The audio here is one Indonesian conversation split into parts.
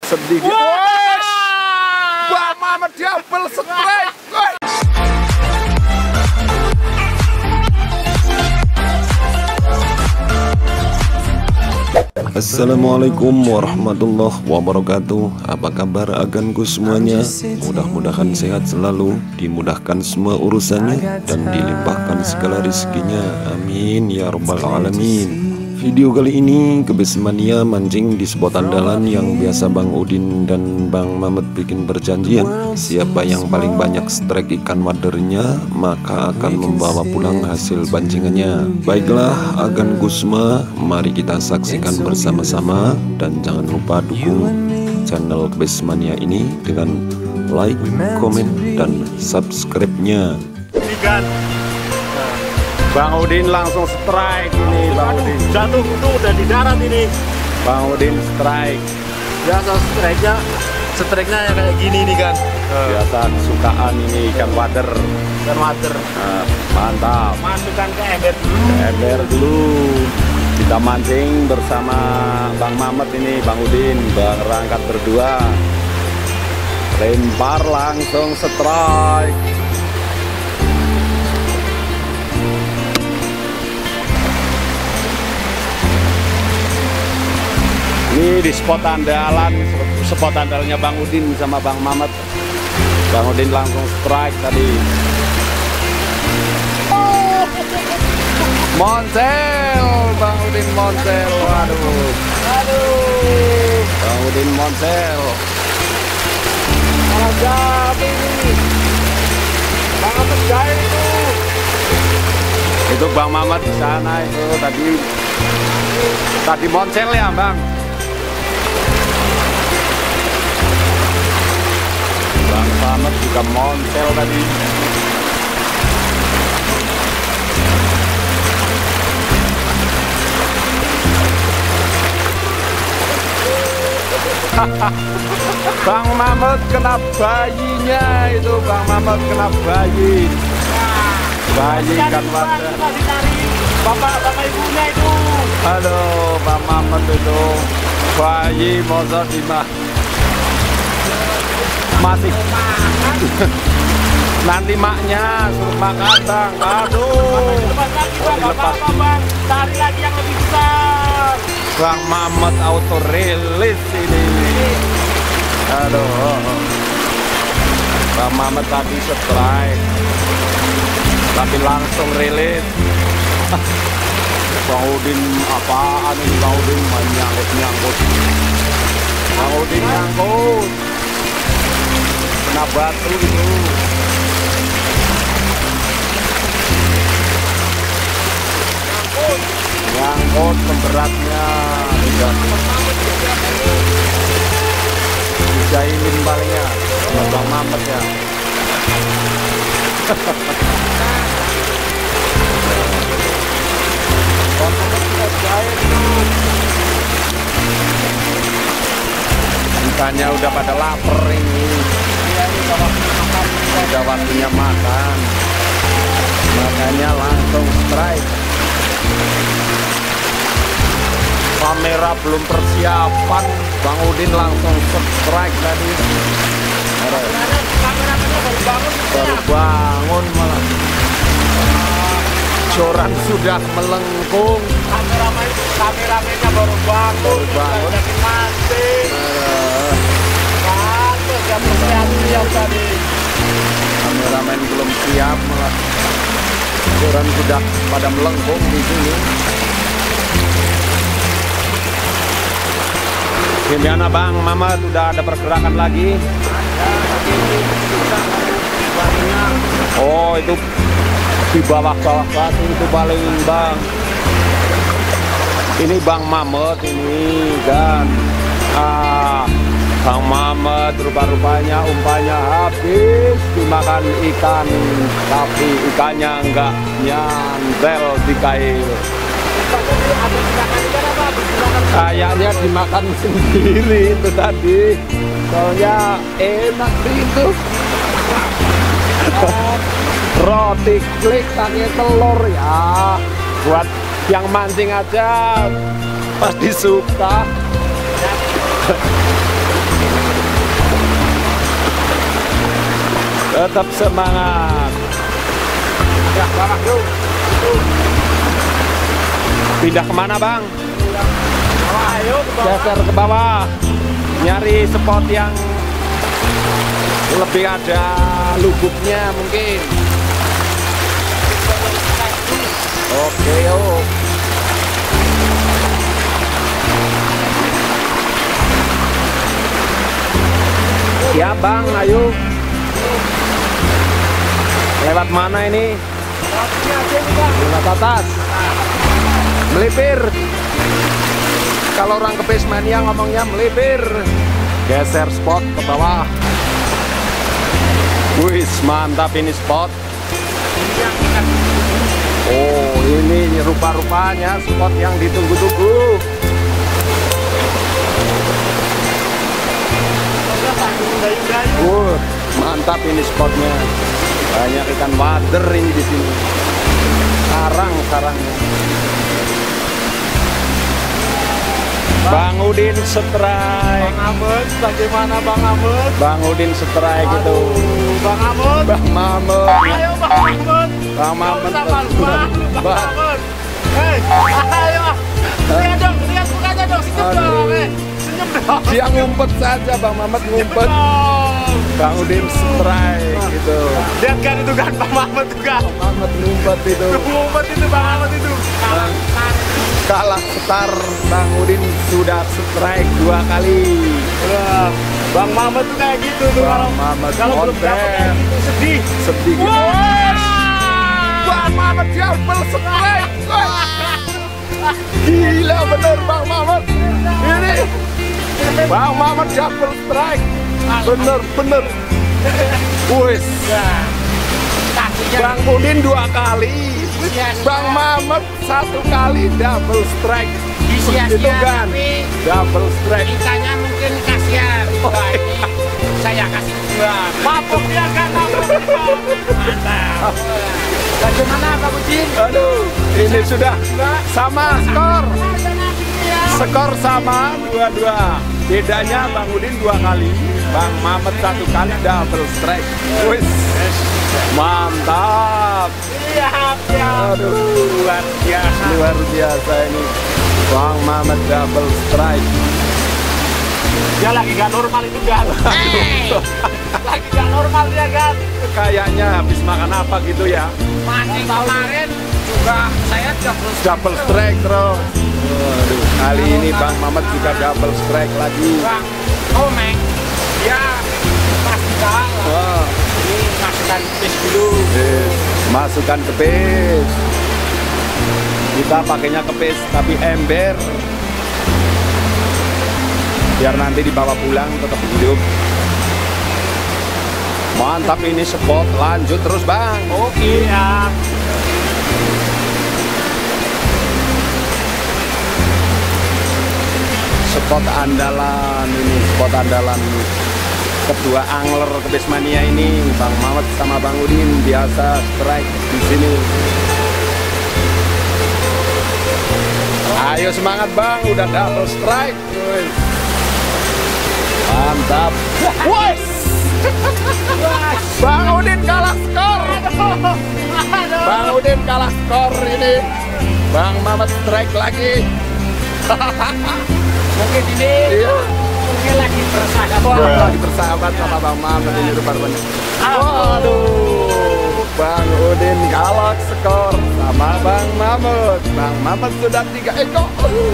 Sedih dia. Bang Mamet double strike. Assalamualaikum warahmatullahi wabarakatuh. Apa kabar aganku semuanya? Mudah-mudahan sehat selalu, dimudahkan semua urusannya, dan dilimpahkan segala rezekinya. Amin ya rabbal alamin. Video kali ini Kebesmania mancing di sebuah andalan yang biasa Bang Udin dan Bang Mamet bikin perjanjian. Siapa yang paling banyak strike ikan wadernya, maka akan membawa pulang hasil bancingannya. Baiklah agan Gusma, mari kita saksikan bersama-sama. Dan jangan lupa dukung channel Kebesmania ini dengan like, komen, dan subscribe-nya. Bang Udin langsung strike ini. Bang Udin jatuh itu udah di darat ini. Bang Udin strike. Biasa strike-nya ya kayak gini nih kan. Biasa kesukaan ini ikan wader. Ikan wader. Mantap. Masukkan ke ember dulu. Ke ember dulu. Kita mancing bersama Bang Mamet ini, Bang Udin, Bang Rangkat berdua. Lempar langsung strike. Ini di spot andalnya Bang Udin sama Bang Mamet. Bang Udin langsung strike tadi. Monsel, Bang Udin monsel. Waduh. Bang Udin monsel. Ada ini. Bang Mamet jahit itu. Itu Bang Mamet di sana itu tadi monsel ya, Bang. Bang Mamet juga monsel tadi. Bang Mamet kena bayinya itu. Bang Mamet kena bayi. Bayi ikan wader. Bapak ibunya itu. Aduh, Bang Mamet itu bayi masa masih nanti maknya suruh makan, Bang. Aduh, dilepas. Bang, cari lagi yang lebih besar. Bang Mamet auto rilis ini. Aduh, Bang Mamet tadi strike tapi langsung rilis. Bang Udin apaan ini? Bang Udin nyangkut. Bang Udin nyangkut kena batu itu. Nyangkut pemberatnya dijailin palingnya sama Bang Mamet ya. Ikannya udah pada lapar ini. Udah waktunya makan, makanya langsung strike. Kamera belum persiapan, Bang Udin langsung strike tadi. Baru bangun malah. Joran sudah melengkung. Kameramennya baru bangun. Jadi mancing. Siap tadi. Kameramen belum siap malah. Joran sudah pada melengkung di sini. Gimana Bang Mamet, udah ada pergerakan lagi? Oh, itu di bawah-bawah batu itu paling, Bang. Ini Bang Mamet ini kan. Bang Mamet rupa-rupanya umpannya habis dimakan ikan, tapi ikannya enggak nyantel di kail. Kayaknya dimakan sendiri itu tadi. Soalnya enak itu. Roti klik pakai telur ya. Buat yang mancing aja pasti suka. Tetap semangat. Ya, bawah yuk. Pindah kemana bang? Bawah, ayo ke bawah. Geser ke bawah. Nyari spot yang lebih ada lubuknya mungkin. Oke yuk. Siap bang, ayo. Lewat mana ini? Lewat atas. Melipir. Kalau orang ke Basemania ngomongnya melipir. Geser spot ke bawah. Wih, mantap ini spot. Oh, ini rupa-rupanya spot yang ditunggu-tunggu. Mantap ini spotnya. Banyak ikan wader ini di sini. Sarang-sarangnya. Bang Udin strike. Bang Ahmad, bagaimana Bang Ahmad? Bang Udin strike gitu. Bang Ahmad. Bang Mamet. Ayo Bang Ahmad. Bang Mamet. Bang Ahmad. Hei, ayo. Lihat dong, lihat mukanya dong, senyum dong. Senyum dong. Dia ngumpet saja, Bang Mamet ngumpet. Bang Udin strike gitu. Lihat kan itu kan Bang Ahmad tuh kan. Bang Mamet ngumpet itu. Ngumpet itu Bang Ahmad itu. Kalah setar, Bang Udin sudah strike 2 kali. Wah, Bang Mamet tuh kayak gitu tuh Bang Mamet kalau belum dapat kayak gitu sedih. Sedih gitu. Bang Mamet double strike. Gila bener Bang Mamet. Ini Bang Mamet double strike. Bener. Wis. Bang Udin 2 kali. Bang Mamet 1 kali double strike. Itu kan double strike. Ikannya mungkin kasihan. Wah, ini saya kasih 2. Mabuk dia kan, mabuk. Mantap. Bagaimana Pak Udin? Aduh, ini sudah sama skor. Skor sama 2-2. Bedanya Bang Udin 2 kali, Bang Mamet 1 kali double strike. Wis, mantap. Aduh, luar biasa ini. Bang Mamet double strike. Dia lagi gak normal itu kan. Lagi gak normal dia kan. Kayaknya habis makan apa gitu ya. Mancing kemarin juga saya Double strike terus. Aduh, kali ini Bang Mamet juga double strike lagi. Bang Komeng dia pasti kalah. Wah. Ini masukkan fish dulu. Masukkan ke pis. Kita pakainya ke pis tapi ember. Biar nanti dibawa pulang tetap hidup. Mantap ini spot, lanjut terus Bang. Oke ya. Spot andalan ini, spot andalan kedua angler ke Basemania ini, Bang Mamet sama Bang Udin biasa strike di sini. Ayo semangat Bang, udah double strike. Mantap. Wes. Bang Udin kalah skor. Bang Udin kalah skor ini. Bang Mamet strike lagi. Mungkin ini mungkin lagi bersahabat. Lagi bersahabat sama Bang Mamet ini rupanya. Waduh, Bang Udin kalah skor sama Bang Mamet. Bang Mamet sudah 3 ekor.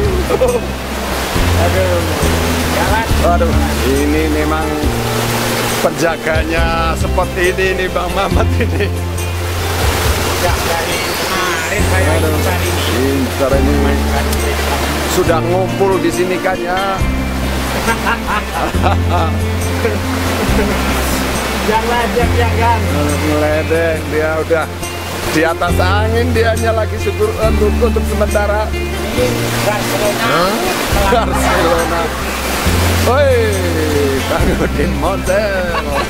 Aduh, Jalan. waduh, ini memang penjaganya seperti ini nih Bang Mamet ini. Ya, dari kemarin saya cari ini. Incer ini sudah ngumpul di sini kan ya. Yang ledek ya kan. Ngeledek dia udah di atas angin, dianya lagi syukur untuk sementara. Ini Barcelona. Barcelona. Woi, Bang Udin Montel.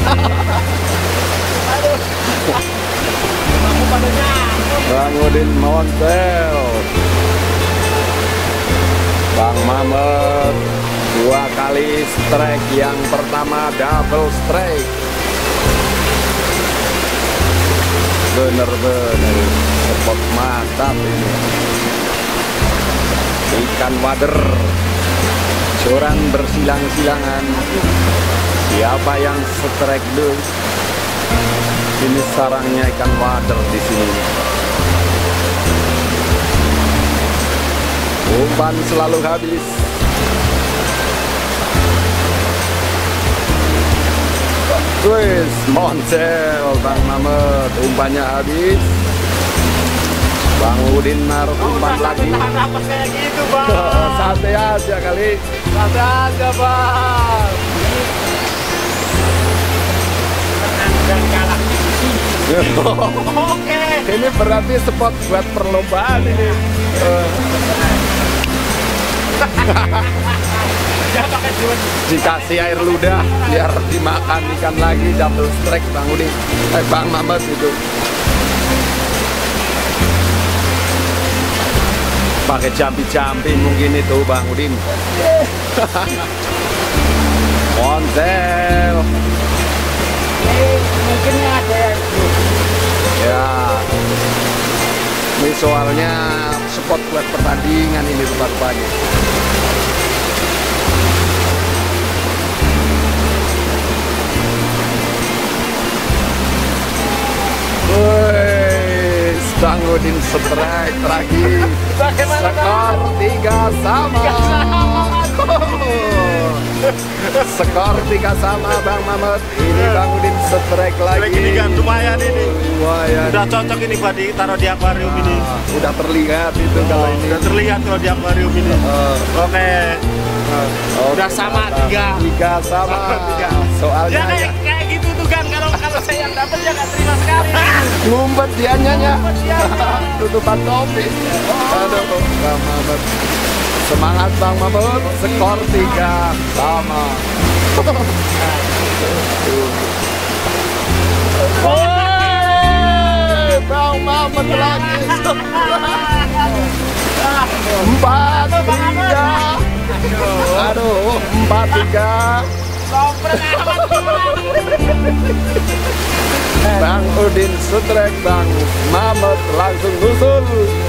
Aduh. Kamu pada nyamuk. Bang Udin Montel. Bang Mamet 2 kali strike, yang pertama double strike. Bener-bener spot mantap ini. Ikan wader, joran bersilang-silangan. Siapa yang strike dulu? Ini sarangnya ikan wader di sini. Umpan selalu habis. Wis, Monsel, Bang Mamet, umpannya habis. Bang Udin naruh umpan lagi. Apa kayak gitu, Bang? Santai aja kali. Santai aja, Bang. Dan kalah. Oke. Ini berarti spot buat perlombaan ini. Dikasih air ludah biar dimakan ikan lagi, double strike Bang Udin. Bang Mamet itu. Pakai jampi-jampi mungkin itu Bang Udin. Ponsel. Mungkin ada Ya. Ini soalnya spot buat pertandingan ini rupanya. Woi, Bang Udin strike terakhir. Skor 3-3. Skor 3-3 Bang Mamet. Ini Bang Udin strike lagi. Ini kan lumayan ini. Lumayan. Udah cocok ini buat ditaruh di akuarium ini. Udah terlihat itu kalau ini. Udah terlihat kalau di akuarium ini. Oke. Udah sama 3. 3 sama. Tiga. Soalnya Ya kayak gitu tuh kan kalau saya yang dapat ya nggak terima sekali. ngumpet dianya. Tutupan topi. Aduh, Bang Mamet. Semangat Bang Mamet. Skor 3 sama. Woi, Bang Mamet lagi. 4-3. Aduh, 4-3. Bang Udin strike, Bang Mamet langsung nyusul.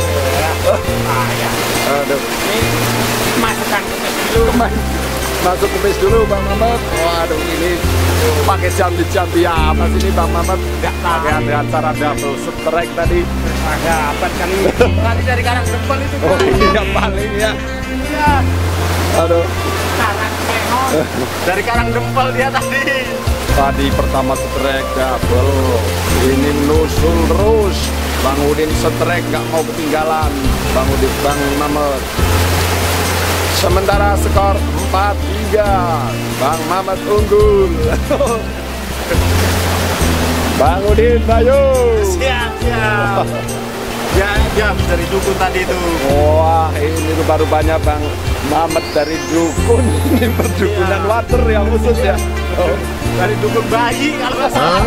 Aduh, masukkan ke dulu. masuk ke base dulu Bang Mamet. Waduh, ini pakai jambi-jambi apa sih ini Bang Mamet? Nggak pakai ada acara double strike tadi. Ada apa kali? Tadi dari karang depan itu. Oh iya, paling ya. Iya. Aduh. Karang pengon. Dari karang dempel dia tadi. Tadi pertama strike double. Ini nusul terus. Bang Udin strike nggak mau ketinggalan. Bang Udin, Bang Mamet. Sementara skor 4-3. Bang Mamet unggul. Bang Udin, ayo. Siap. Ya dari dukun tadi itu. Wah, ini rupa-rupanya Bang Mamet dari dukun. Ini perdukunan water yang khusus ya. Dari dukun bayi kalau nggak salah.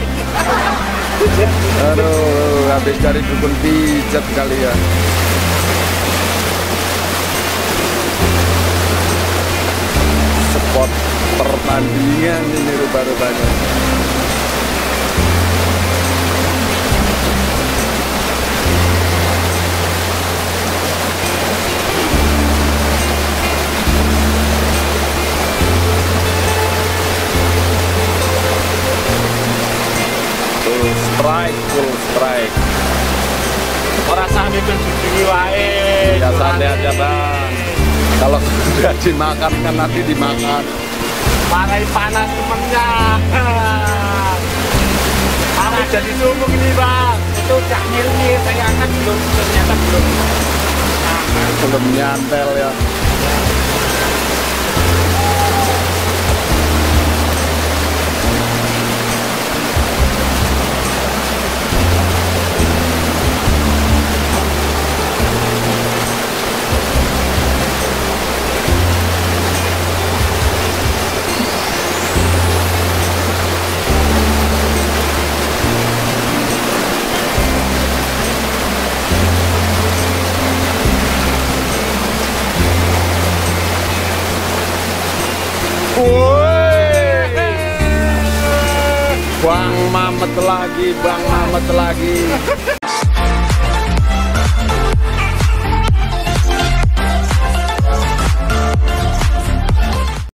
Aduh, habis dari dukun pijat kali ya. Spot pertandingan ini rupa-rupanya. Full strike. Orang sambil menjunjungi wae. Ya santai aja Bang. Kalau sudah dimakan kan nanti dimakan. Marahi panas temennya. Panas jadi sumbung ini Bang. Itu udah nil-nil, saya angkat belum, ternyata belum. Belum nyantel ya. Bang Mamet lagi, Bang Mamet lagi.